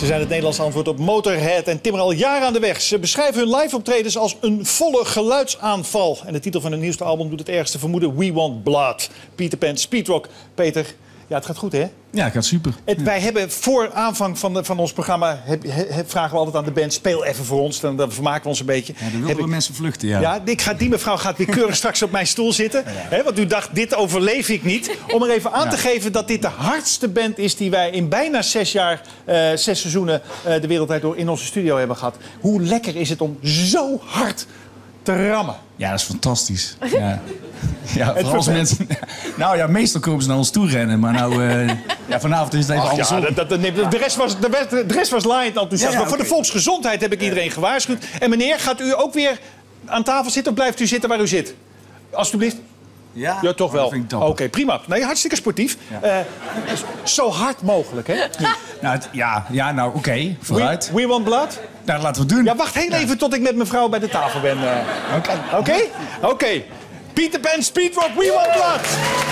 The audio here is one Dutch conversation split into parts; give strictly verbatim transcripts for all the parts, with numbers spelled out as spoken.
Ze zijn het Nederlandse antwoord op Motorhead en timmeren al jaren aan de weg. Ze beschrijven hun live-optredens als een volle geluidsaanval. En de titel van hun nieuwste album doet het ergste vermoeden: We Want Blood. Peter Pan, Speedrock. Peter, ja, het gaat goed, hè? Ja, het gaat super. Het, ja. Wij hebben voor aanvang van, de, van ons programma... Heb, he, vragen we altijd aan de band, speel even voor ons. Dan, dan vermaken we ons een beetje. Ja, dan wilden we ik, mensen vluchten, ja. Ja, ik ga, die mevrouw gaat weer keurig straks op mijn stoel zitten. Ja, ja. Hè, want u dacht, dit overleef ik niet. Om er even aan ja. te geven dat dit de hardste band is... die wij in bijna zes jaar, uh, zes seizoenen... Uh, de wereldwijd door in onze studio hebben gehad. Hoe lekker is het om zo hard te rammen? Ja, dat is fantastisch. Ja. Ja, vooral als mensen... Nou ja, meestal komen ze naar ons toe rennen, maar nou... Uh, ja, vanavond is het even andersom. Ja, dat, dat, nee, de, rest was, de, de rest was laaiend enthousiast. Ja, ja, maar voor okay. de volksgezondheid heb ik iedereen gewaarschuwd. En meneer, gaat u ook weer aan tafel zitten of blijft u zitten waar u zit? Alsjeblieft. Ja, ja, toch wel. Oké, okay, prima. Nee, hartstikke sportief. Ja. Uh, zo hard mogelijk, hè? Nou, het, ja, ja, nou, oké. Okay, vooruit. We, we want blood? Nou, laten we het doen. Ja, wacht heel ja. even tot ik met mevrouw bij de tafel ben. Uh. Oké? Oké? Okay? Oké. Okay. Peter Pan, Speedrock, We Want Blood!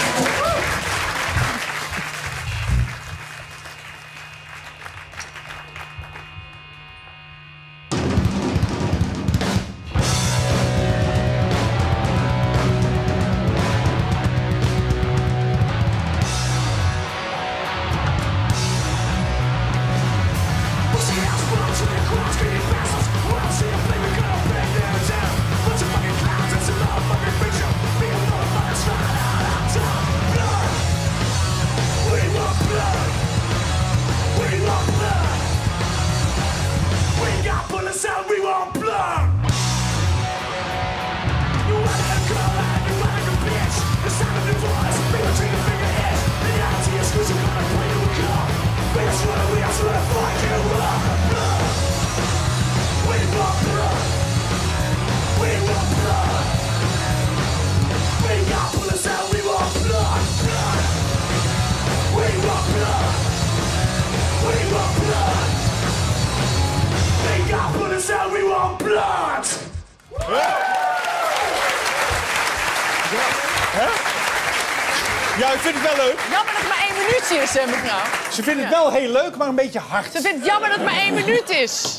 Ja, ik vind het wel leuk. Jammer dat het maar één minuutje is, hè, mevrouw. Ze vindt het ja. wel heel leuk, maar een beetje hard. Ze vindt het jammer dat het maar één minuut is.